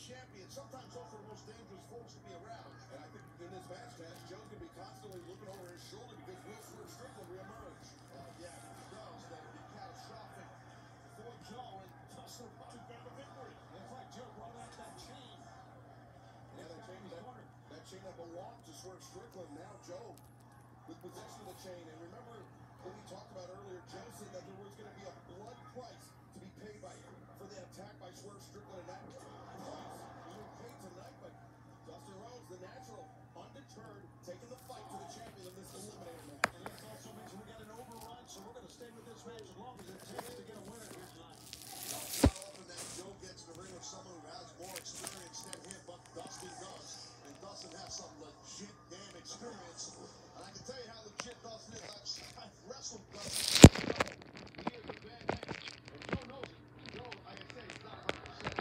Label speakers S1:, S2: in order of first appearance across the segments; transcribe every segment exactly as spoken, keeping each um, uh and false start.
S1: champion. Sometimes those are the most dangerous folks to be around. And I think in this match, Cash, Joe's going to be constantly looking over his shoulder because Will Swerve Strickland reemerge. Uh, yeah, if he does, that would be catastrophic for Joe. And Dustin Rhodes got the victory. That's right, Joe brought out that chain. Yeah, that chain, that, that chain that belonged to Swerve Strickland. Now Joe with possession of the chain. And remember what we talked about earlier, Joe said that there was going to be a blood price to be paid by him for the attack by Swerve Strickland. And that price being paid tonight by Dustin Rhodes, the natural, undeterred, taking the fight to the champion in this eliminator match. And let's also mention we got an overrun, so we're going to stay with this match as long as it takes to get a winner here tonight. Now, it's not often that Joe gets in the ring with someone who has more experience than him, but Dustin does. And Dustin has some legit damn experience. And I can tell you how legit Dustin is. I've, I've wrestled Dustin. He is a bad man. And Joe knows it. Joe, like I said, he's not one hundred percent.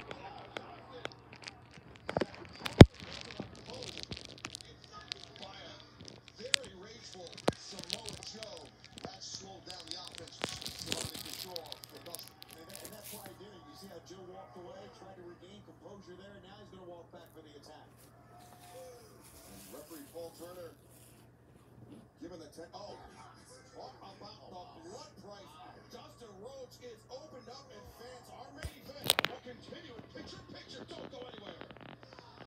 S1: By a very rageful Samoa Joe. That slowed down the offense under control for Dustin. And, that, and that's why he did it. You see how Joe walked away, tried to regain composure there, and now he's going to walk back for the attack. And referee Paul Turner giving the ten. Oh, talk about the blood price. Dustin Rhodes is opened up, and fans are main event will continue. Picture, picture, don't go anywhere.